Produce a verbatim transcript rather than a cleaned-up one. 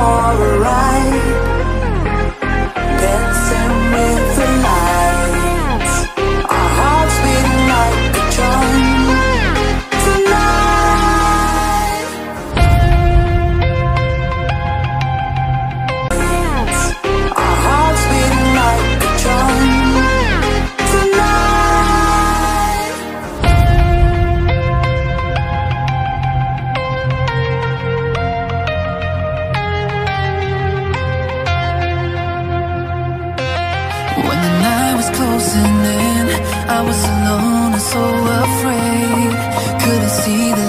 for a ride, dancing with the lights, our hearts beating like a drum tonight. Our hearts beating like a drum tonight. When the night was closing in, I was alone and so afraid. Couldn't see the